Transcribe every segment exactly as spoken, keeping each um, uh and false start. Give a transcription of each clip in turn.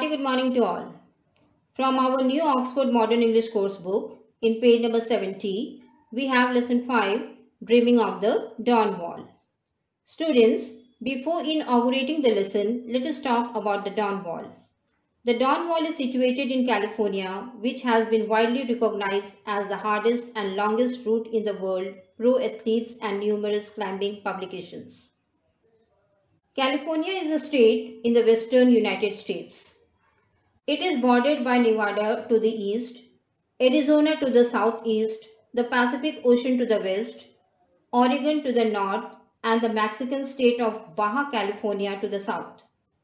hearty good morning to all. From our new Oxford Modern English course book, in page number seventy, we have lesson five, Dreaming of the Dawn Wall. Students, before inaugurating the lesson, let us talk about the Dawn Wall. The Dawn Wall is situated in California, which has been widely recognized as the hardest and longest route in the world, pro athletes and numerous climbing publications. California is a state in the western United States. It is bordered by Nevada to the east, Arizona to the southeast, the Pacific Ocean to the west, Oregon to the north, and the Mexican state of Baja California to the south.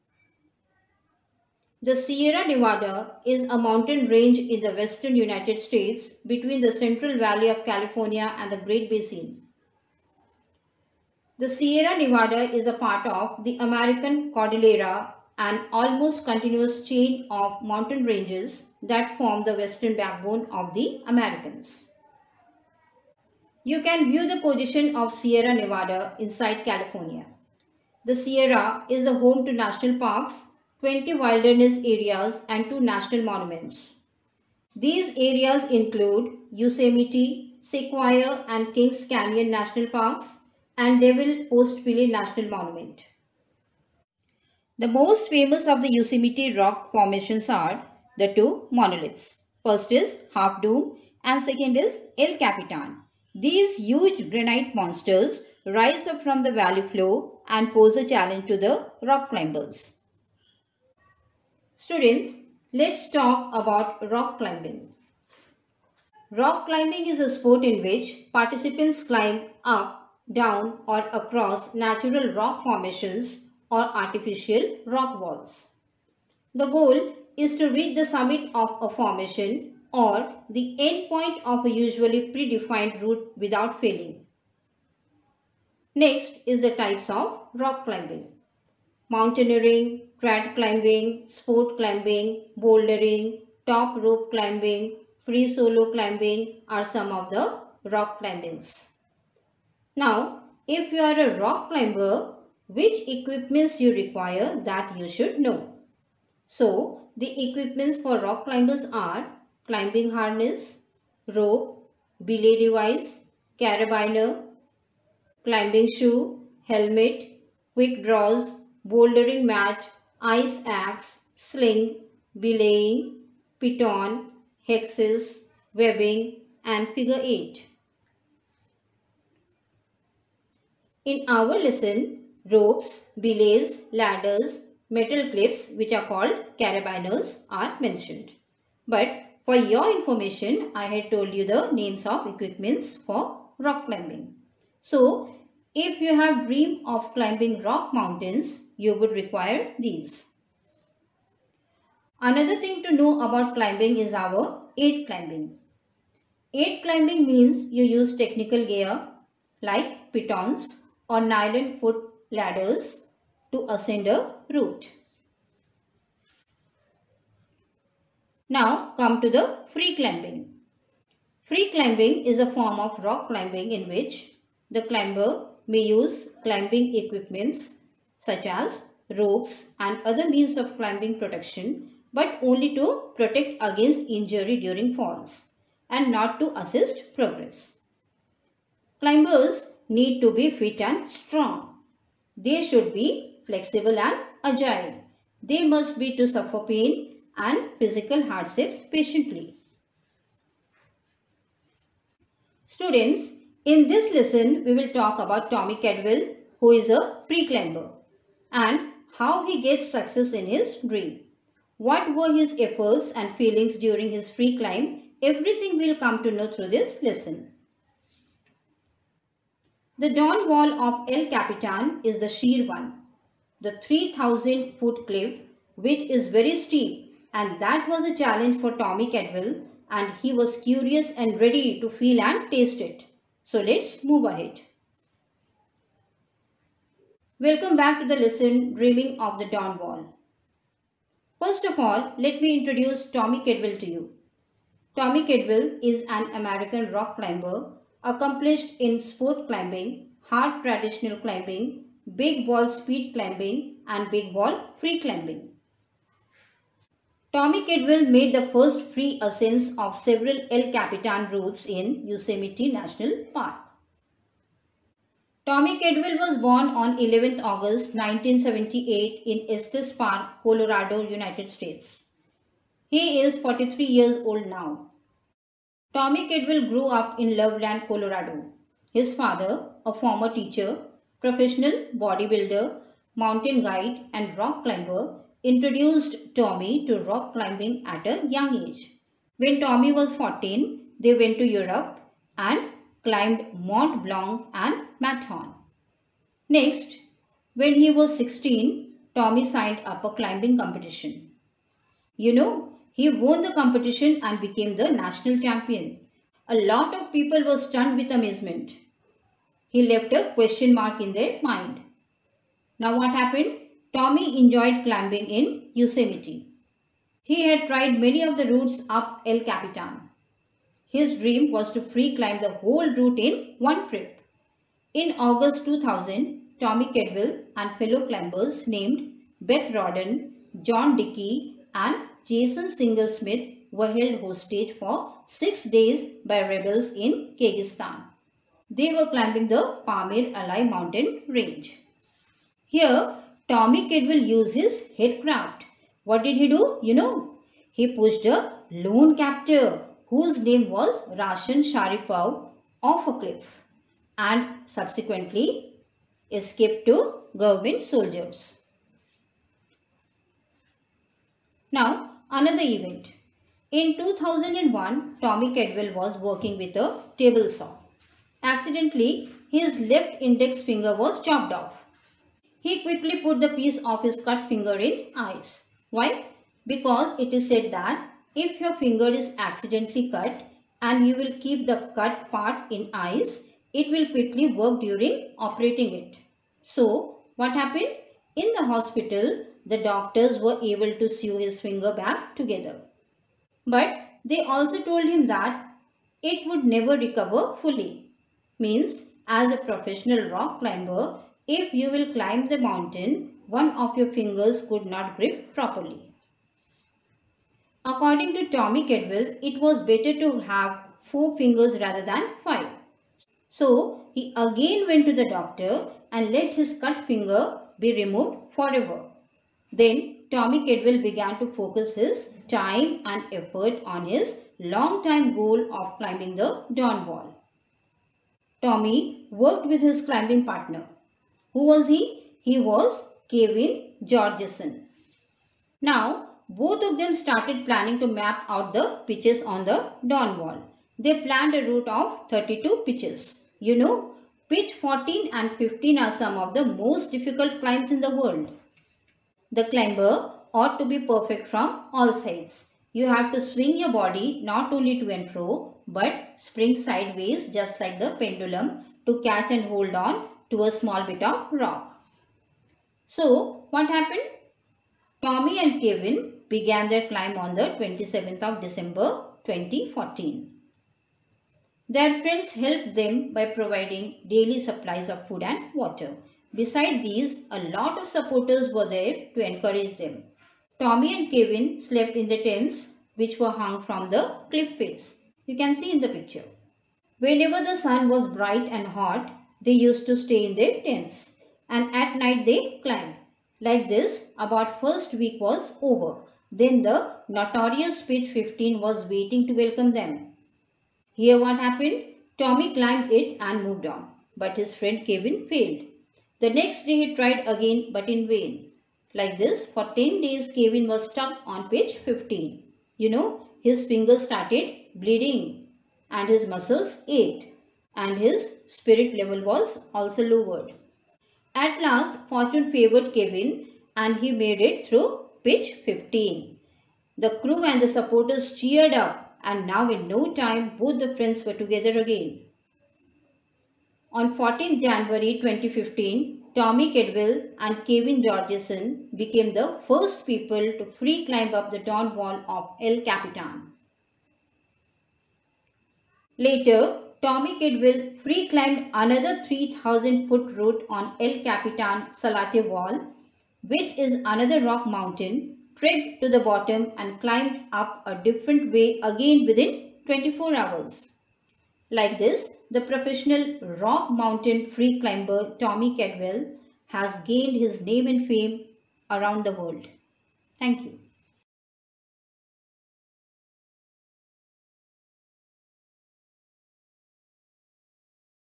The Sierra Nevada is a mountain range in the western United States between the Central Valley of California and the Great Basin. The Sierra Nevada is a part of the American Cordillera, an almost continuous chain of mountain ranges that form the western backbone of the Americas. You can view the position of Sierra Nevada inside California. The Sierra is the home to national parks, twenty wilderness areas, and two national monuments. These areas include Yosemite, Sequoia, and Kings Canyon National Parks, and Devil Postpile National Monument. The most famous of the Yosemite rock formations are the two monoliths. First is Half Dome and second is El Capitan. These huge granite monsters rise up from the valley floor and pose a challenge to the rock climbers. Students, let's talk about rock climbing. Rock climbing is a sport in which participants climb up, down, or across natural rock formations or artificial rock walls. The goal is to reach the summit of a formation or the end point of a usually predefined route without failing. Next is the types of rock climbing. Mountaineering, trad climbing, sport climbing, bouldering, top rope climbing, free solo climbing are some of the rock climbings. Now, if you are a rock climber, which equipments you require that you should know. So, the equipments for rock climbers are climbing harness, rope, belay device, carabiner, climbing shoe, helmet, quick draws, bouldering mat, ice axe, sling, belaying, piton, hexes, webbing, and figure eight. In our lesson, ropes, belays, ladders, metal clips, which are called carabiners, are mentioned. But for your information, I had told you the names of equipments for rock climbing. So, if you have dreamed of climbing rock mountains, you would require these. Another thing to know about climbing is our aid climbing. Aid climbing means you use technical gear like pitons or nylon foot ladders to ascend a route. Now come to the free climbing. Free climbing is a form of rock climbing in which the climber may use climbing equipments such as ropes and other means of climbing protection, but only to protect against injury during falls and not to assist progress. Climbers need to be fit and strong. They should be flexible and agile. They must be to suffer pain and physical hardships patiently. Students, in this lesson, we will talk about Tommy Cadwell, who is a free climber, and how he gets success in his dream. What were his efforts and feelings during his free climb? Everything we'll come to know through this lesson. The Dawn Wall of El Capitan is the sheer one, the three thousand foot cliff, which is very steep, and that was a challenge for Tommy Cadwell, and he was curious and ready to feel and taste it. So let's move ahead. Welcome back to the lesson Dreaming of the Dawn Wall. First of all, let me introduce Tommy Cadwell to you. Tommy Cadwell is an American rock climber accomplished in sport climbing, hard traditional climbing, big wall speed climbing, and big wall free climbing. Tommy Cadwell made the first free ascents of several El Capitan routes in Yosemite National Park. Tommy Cadwell was born on eleventh August nineteen seventy-eight in Estes Park, Colorado, United States. He is forty-three years old now. Tommy Cadwell grew up in Loveland, Colorado. His father, a former teacher, professional bodybuilder, mountain guide and rock climber, introduced Tommy to rock climbing at a young age. When Tommy was fourteen, they went to Europe and climbed Mont Blanc and Matterhorn. Next, when he was sixteen, Tommy signed up a climbing competition. You know, he won the competition and became the national champion. A lot of people were stunned with amazement. He left a question mark in their mind. Now what happened? Tommy enjoyed climbing in Yosemite. He had tried many of the routes up El Capitan. His dream was to free climb the whole route in one trip. In August two thousand, Tommy Cadwell and fellow climbers named Beth Rodden, John Dickey and Jason Singer Smith were held hostage for six days by rebels in Kyrgyzstan. They were climbing the Pamir Alai mountain range. Here, Tommy Cadwell used his headcraft. What did he do? You know, he pushed a lone captor whose name was Rashan Sharipov off a cliff and subsequently escaped to government soldiers. Now, another event. In two thousand one, Tommy Cadwell was working with a table saw. Accidentally, his left index finger was chopped off. He quickly put the piece of his cut finger in ice. Why? Because it is said that if your finger is accidentally cut and you will keep the cut part in ice, it will quickly work during operating it. So, what happened? In the hospital, the doctors were able to sew his finger back together. But they also told him that it would never recover fully. Means, as a professional rock climber, if you will climb the mountain, one of your fingers could not grip properly. According to Tommy Cadwell, it was better to have four fingers rather than five. So, he again went to the doctor and let his cut finger be removed forever. Then, Tommy Cadwell began to focus his time and effort on his long-time goal of climbing the Dawn Wall. Tommy worked with his climbing partner. Who was he? He was Kevin Georgeson. Now, both of them started planning to map out the pitches on the Dawn Wall. They planned a route of thirty-two pitches. You know, pitch fourteen and fifteen are some of the most difficult climbs in the world. The climber ought to be perfect from all sides. You have to swing your body not only to and fro, but spring sideways just like the pendulum to catch and hold on to a small bit of rock. So, what happened? Tommy and Kevin began their climb on the twenty-seventh of December twenty fourteen. Their friends helped them by providing daily supplies of food and water. Besides these, a lot of supporters were there to encourage them. Tommy and Kevin slept in the tents which were hung from the cliff face. You can see in the picture. Whenever the sun was bright and hot, they used to stay in their tents, and at night they climbed. Like this, about first week was over. Then the notorious pitch fifteen was waiting to welcome them. Here what happened? Tommy climbed it and moved on, but his friend Kevin failed. The next day he tried again, but in vain. Like this, for ten days Kevin was stuck on pitch fifteen. You know, his fingers started bleeding and his muscles ached and his spirit level was also lowered. At last, fortune favored Kevin and he made it through pitch fifteen. The crew and the supporters cheered up, and now in no time both the friends were together again. On fourteenth January twenty fifteen, Tommy Cadwell and Kevin Georgeson became the first people to free climb up the Dawn Wall of El Capitan. Later, Tommy Cadwell free climbed another three thousand foot route on El Capitan Salate Wall, which is another rock mountain trekked to the bottom and climbed up a different way again within twenty-four hours. Like this, the professional rock mountain free climber Tommy Cadwell has gained his name and fame around the world. Thank you.